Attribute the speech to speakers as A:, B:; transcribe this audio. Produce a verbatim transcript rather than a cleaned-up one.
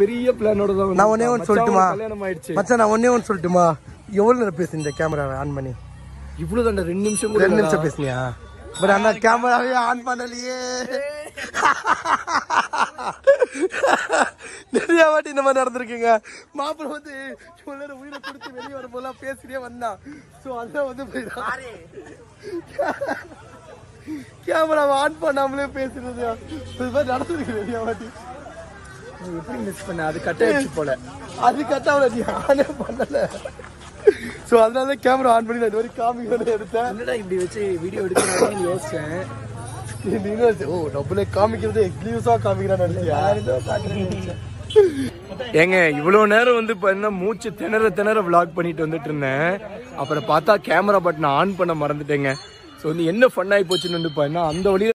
A: பெரிய பிளானோட தான்.
B: நான் ஒன்னே ஒன்று சொல்லட்டுமா
A: கல்யாணம் ஆயிடுச்சு
B: மச்சான், நான் ஒன்னே ஒன்று சொல்லட்டுமா? எவ்வளோ நேரம் பேசுனீங்க கேமராவை ஆன் பண்ணி?
A: இவ்வளவு தாண்டா, ரெண்டு நிமிஷம்
B: ரெண்டு நிமிஷம் பேசுனியா? பட் அந்த கேமராவே ஆன் பண்ணலையே. நிறைய வாட்டி இந்த மாதிரி நடந்திருக்குங்க. மாப்பிள்ளை வந்து இவ்வளோ நேரம் உயிரை கொடுத்து வெளியே வர போலாம் பேசிட்டே வந்தான். ஸோ அதான் வந்து கேமராவை ஆன் பண்ணாமலே பேசுறது இது மாதிரி நடந்திருக்கு நிறைய வாட்டி.
A: எப்படி மிஸ் பண்ண? அது கட் ஆயிடுச்சு போல.
B: அது கட்டாவல, நீ ஆனே பண்ணல. ஸோ அதனால கேமரா ஆன் பண்ணி நான் இது வரைக்கும் காமிக்கணும் எடுத்தேன்.
A: என்னடா இப்படி வச்சு வீடியோ எடுக்கணும்னு யோசிச்சேன்.
B: ஓ டபுளே காமிக்கிறது எக்ஸ்க்ளூசிவா காமிக்கிறான்னு.
A: ஏங்க இவ்வளவு நேரம் வந்து பாத்தீங்கன்னா மூச்சு திணற திணற விளாக் பண்ணிட்டு வந்துட்டு இருந்தேன். அப்புறம் பார்த்தா கேமரா பட்டனை ஆன் பண்ண மறந்துட்டேங்க. ஸோ வந்து என்ன ஃபன் ஆகி போச்சுன்னு வந்து பாத்தீங்கன்னா அந்த வழியில